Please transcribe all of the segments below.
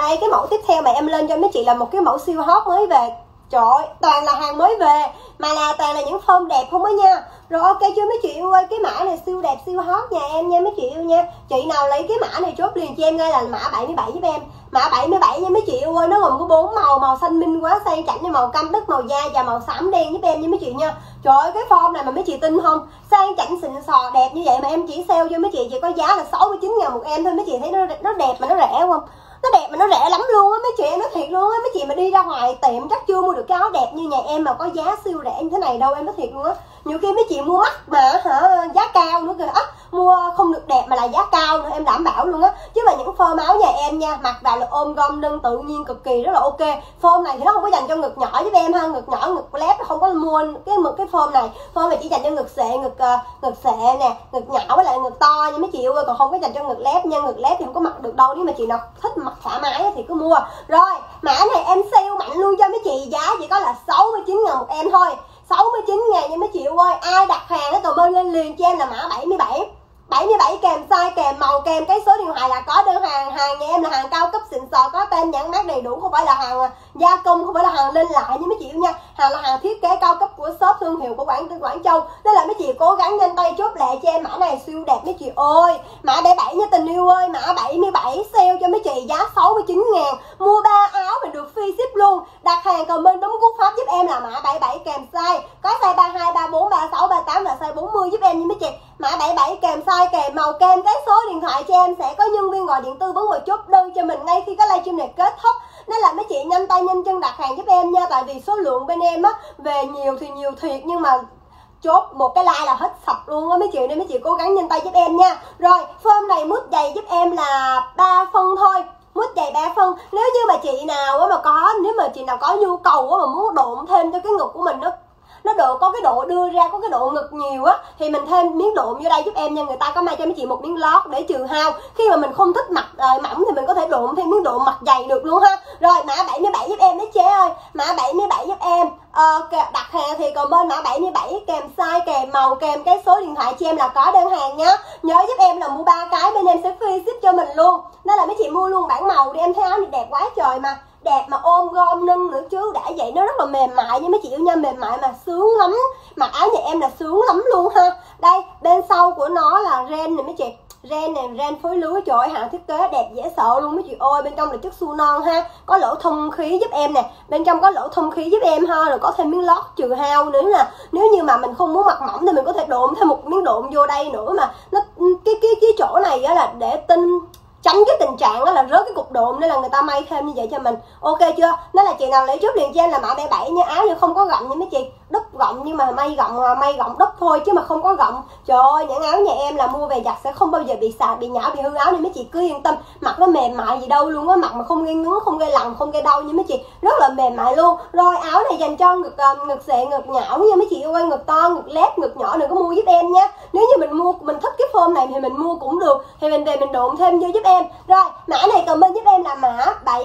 Đây cái mẫu tiếp theo mà em lên cho mấy chị là một cái mẫu siêu hot mới về. Trời ơi, toàn là hàng mới về mà là toàn là những form đẹp không á nha. Rồi ok chưa mấy chị yêu ơi, cái mã này siêu đẹp siêu hot nhà em nha mấy chị yêu nha. Chị nào lấy cái mã này chốt liền cho em ngay là mã 77 giúp em. Mã 77 nha mấy chị yêu ơi, nó gồm có 4 màu, màu xanh minh quá sang chảnh như màu cam đất, màu da và màu xám đen giúp em nha mấy chị nha. Trời ơi cái form này mà mấy chị tin không? Sang chảnh xịn sò đẹp như vậy mà em chỉ sale cho mấy chị chỉ có giá là 69.000 một em thôi. Mấy chị thấy nó đẹp mà nó rẻ không? Nó đẹp mà nó rẻ lắm luôn á mấy chị, em nói thiệt luôn á. Mấy chị mà đi ra ngoài tiệm chắc chưa mua được cái áo đẹp như nhà em mà có giá siêu rẻ như thế này đâu, em nói thiệt luôn á. Nhiều khi mấy chị mua mắc mà giá cao nữa kìa, mua không được đẹp mà là giá cao nữa, em đảm bảo luôn á. Chứ mà những form áo nhà em nha, mặc vào là ôm gom lưng tự nhiên cực kỳ rất là ok. Form này thì nó không có dành cho ngực nhỏ giúp em ha, ngực nhỏ ngực lép không có mua cái form này. Form này chỉ dành cho ngực xệ, ngực xệ nè, ngực nhỏ với lại ngực to nha mấy chị ơi, còn không có dành cho ngực lép nha. Ngực lép thì không có mặc được đâu, nếu mà chị nào thích mặc thoải mái thì cứ mua. Rồi mã này em sale mạnh luôn cho mấy chị, giá chỉ có là 69.000 một em thôi. 69.000 nha mấy chị ơi. Ai đặt hàng cái comment lên liền cho em là mã 77. 77 kèm size, kèm màu, kèm cái số điện thoại là có đơn hàng. Hàng nhà em là hàng cao cấp xịn sò, có tem nhãn mác đầy đủ, không phải là hàng gia công, không phải là hàng lên lại như mấy chị yêu nha. Hàng là hàng thiết kế cao cấp của shop thương hiệu của Quảng Châu. Nên là mấy chị cố gắng nhanh tay chốt lẹ cho em mã này siêu đẹp mấy chị ơi. Mã 77 nha tình yêu ơi, mã 77 sale cho mấy chị giá 69.000. Mua 3 áo mình được free ship luôn. Đặt hàng comment đúng cú pháp giúp em là mã 77 kèm size, có size 32, 34, 36, 38 và size 40 giúp em nha mấy chị. Mã 77 kèm size, kèm màu, kèm cái số điện thoại cho em, sẽ có nhân viên gọi điện tư vấn và chốt đơn cho mình ngay khi cái livestream này kết thúc. Nên là mấy chị nhanh tay nhanh chân đặt hàng giúp em nha, tại vì số lượng bên em á về nhiều thì nhiều thiệt, nhưng mà chốt một cái like là hết sạch luôn á mấy chị, nên mấy chị cố gắng nhanh tay giúp em nha. Rồi form này mút giày giúp em là 3 phân thôi, mút giày 3 phân. Nếu như mà chị nào mà có, nếu mà chị nào có nhu cầu mà muốn độn thêm cho cái ngực của mình nó có cái độ đưa ra, có cái độ ngực nhiều á, thì mình thêm miếng độn vô đây giúp em nha. Người ta có may cho mấy chị một miếng lót để trừ hao, khi mà mình không thích mặc mỏng thì mình có thể độn thêm miếng độn mặt dày được luôn ha. Rồi mã 77 giúp em đấy chế ơi, mã 77 giúp em. Đặt hàng thì comment mã 77 kèm size, kèm màu, kèm cái số điện thoại cho em là có đơn hàng nhá. Nhớ giúp em là mua 3 cái bên em sẽ free ship cho mình luôn. Nên là mấy chị mua luôn bản màu đi, em thấy áo này đẹp quá trời mà, đẹp mà ôm gom nâng nữa chứ đã vậy. Nó rất là mềm mại nha mấy chị yêu nha, mềm mại mà sướng lắm. Mặc áo nhà em là sướng lắm luôn ha. Đây bên sau của nó là ren này mấy chị, ren này, ren phối lưới, trời ơi hàng thiết kế đẹp dễ sợ luôn mấy chị ơi. Bên trong là chất su non ha, có lỗ thông khí giúp em nè, bên trong có lỗ thông khí giúp em ha, rồi có thêm miếng lót trừ hao nữa. Là nếu như mà mình không muốn mặc mỏng thì mình có thể độn thêm một miếng độn vô đây nữa, mà nó cái chỗ này á là để tránh cái tình trạng đó là rớt cái cục độn, nên là người ta may thêm như vậy cho mình. Ok chưa? Nên là chị nào lấy trước liền cho em là mã 77 nha. Áo như không có gọng nha mấy chị, đúp gọng nhưng mà may gọng đúp thôi chứ mà không có gọng. Trời ơi những áo nhà em là mua về giặt sẽ không bao giờ bị xài, bị nhão, bị hư áo, nên mấy chị cứ yên tâm, mặc nó mềm mại gì đâu luôn á, mặc mà không gây ngứa, không gây lằn, không gây đau nha mấy chị, rất là mềm mại luôn. Rồi áo này dành cho ngực xệ, ngực nhão nha mấy chị ơi, ngực to, ngực lép, ngực nhỏ đừng có mua giúp em nha. Nếu như mình thích cái form này thì mình mua cũng được, thì mình về mình độn thêm vô giúp em. Rồi mã này comment giúp em là mã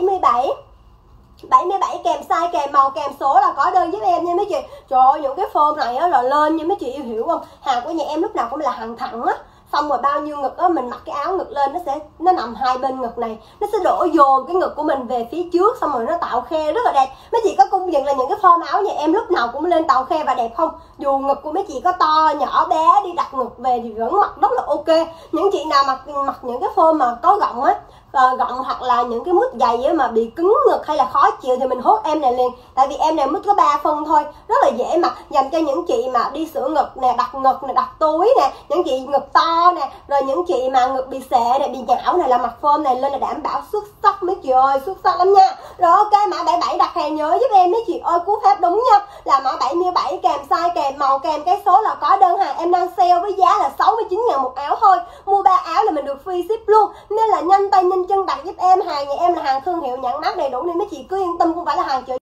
77 kèm size, kèm màu, kèm số là có đơn giúp em nha mấy chị. Trời ơi những cái form này á là lên nha mấy chị yêu, hiểu không? Hàng của nhà em lúc nào cũng là hàng thẳng á, xong rồi bao nhiêu ngực á, mình mặc cái áo ngực lên nó nằm hai bên ngực này, nó sẽ đổ dồn cái ngực của mình về phía trước, xong rồi nó tạo khe rất là đẹp. Mấy chị có công nhận là những cái form áo nhà em lúc nào cũng lên tạo khe và đẹp không? Dù ngực của mấy chị có to nhỏ bé, đi đặt ngực về thì vẫn mặc rất là ok. Những chị nào mặc những cái form mà có gọng á, gọng hoặc là những cái mút dày á mà bị cứng ngực hay là khó chịu thì mình hốt em này liền, tại vì em này mút có 3 phân thôi, rất là dễ mặc, dành cho những chị mà đi sửa ngực nè, đặt túi nè, những chị ngực to nè, rồi những chị mà ngực bị xệ nè, bị nhão này, là mặc form này lên là đảm bảo xuất sắc mấy chị ơi, xuất sắc lắm nha. Rồi ok mã 77 đặt hàng nhớ giúp em mấy chị ơi, cú pháp đúng nha, là mã 77 kèm size, kèm màu, kèm cái số là có đơn hàng. Em đang sale với giá là 69.000 một áo thôi, mua 3 áo là mình được free ship luôn, nên là nhanh tay nhanh chân đặt giúp em. Hàng nhà em là hàng thương hiệu nhãn mác đầy đủ nên mấy chị cứ yên tâm, không phải là hàng chợ